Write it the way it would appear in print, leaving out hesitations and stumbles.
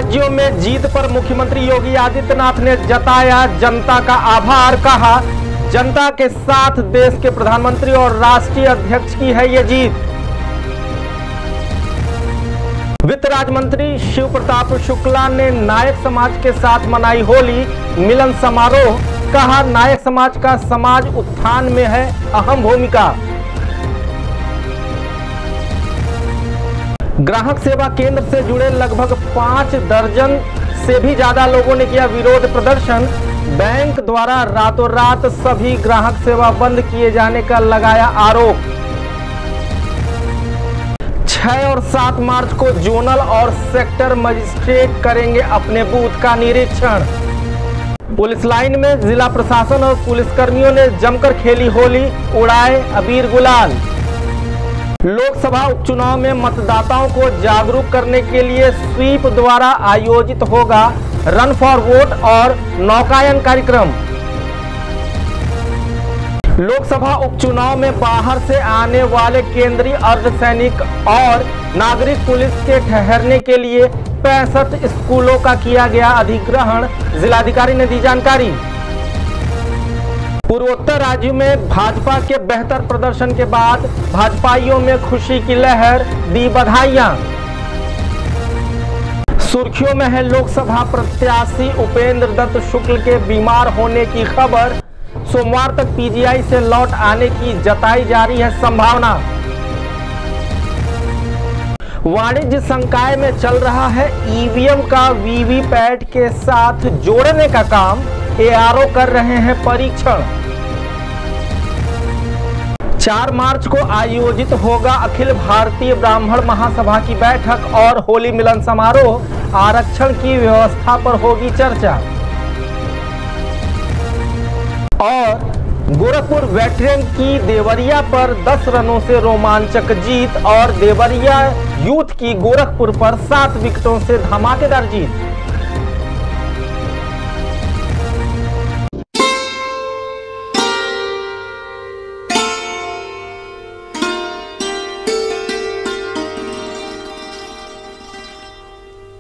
राज्यों में जीत पर मुख्यमंत्री योगी आदित्यनाथ ने जताया जनता का आभार। कहा, जनता के साथ देश के प्रधानमंत्री और राष्ट्रीय अध्यक्ष की है ये जीत। वित्त राज्य मंत्री शिव प्रताप शुक्ला ने नायक समाज के साथ मनाई होली मिलन समारोह। कहा, नायक समाज का समाज उत्थान में है अहम भूमिका। ग्राहक सेवा केंद्र से जुड़े लगभग 5 दर्जन से भी ज्यादा लोगों ने किया विरोध प्रदर्शन। बैंक द्वारा रातों रात सभी ग्राहक सेवा बंद किए जाने का लगाया आरोप। 6 और 7 मार्च को जोनल और सेक्टर मजिस्ट्रेट करेंगे अपने बूथ का निरीक्षण। पुलिस लाइन में जिला प्रशासन और पुलिसकर्मियों ने जमकर खेली होली, उड़ाए अबीर गुलाल। लोकसभा उपचुनाव में मतदाताओं को जागरूक करने के लिए स्वीप द्वारा आयोजित होगा रन फॉर वोट और नौकायन कार्यक्रम। लोकसभा उपचुनाव में बाहर से आने वाले केंद्रीय अर्धसैनिक और नागरिक पुलिस के ठहरने के लिए 65 स्कूलों का किया गया अधिग्रहण, जिलाधिकारी ने दी जानकारी। पूर्वोत्तर राज्यों में भाजपा के बेहतर प्रदर्शन के बाद भाजपाइयों में खुशी की लहर, दी बधाइयां। सुर्खियों में है लोकसभा प्रत्याशी उपेंद्र दत्त शुक्ल के बीमार होने की खबर। सोमवार तक पीजीआई से लौट आने की जताई जा रही है संभावना। वाणिज्य संकाय में चल रहा है ईवीएम का वीवीपैट के साथ जोड़ने का काम, एआरओ कर रहे हैं परीक्षण। 4 मार्च को आयोजित होगा अखिल भारतीय ब्राह्मण महासभा की बैठक और होली मिलन समारोह। आरक्षण की व्यवस्था पर होगी चर्चा। और गोरखपुर वेटरन की देवरिया पर 10 रनों से रोमांचक जीत और देवरिया यूथ की गोरखपुर पर 7 विकेटों से धमाकेदार जीत।